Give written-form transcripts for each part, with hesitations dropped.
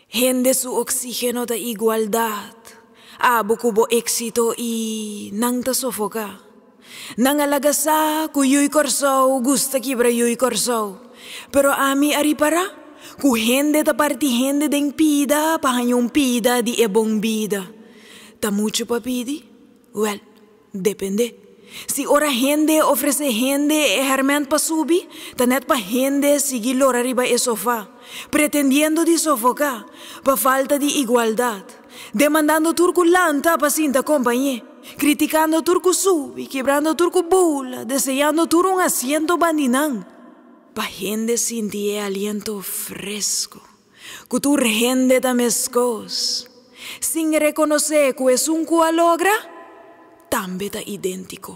Hende su oxígeno da igualdad. Abo kubo éxito y nang ta sofoca. Nang alagasa ku Yiu di Korsou, gusta kibra Yiu di Korsou. Pero ami ari para, ku hende ta parti hende deng pida, pahanyong pida di ebong bida. Ta mucho pa pidi? Well, depende. Si ora hende ofrece hende e hermen pa subi, tanet pa hende sigi lora riba e sofá, pretendiendo di sofocar, pa falta di igualdad, demandando turco lanta pa sinta compañía, criticando turco subi, quebrando turco bula, deseando turco un asiento bandinán, pa hende sintie aliento fresco, cutur hende tamescos, sin reconocer que es un cualogra, también está idéntico.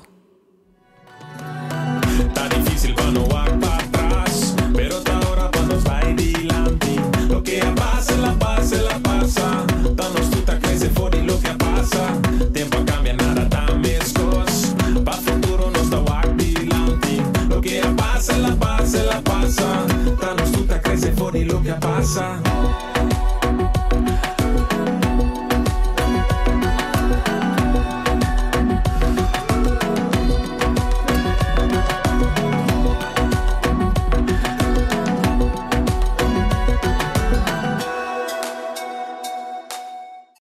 Está difícil cuando va para atrás, pero está ahora cuando va adelante. Lo que pasa, la pasa, la pasa. Danos tú te crece fuera y lo que pasa. Tiempo cambia, nada tan mescos. Pa' futuro no está adelante. Lo que pasa, la pasa, la pasa. Danos tú te crece fuera y lo que pasa.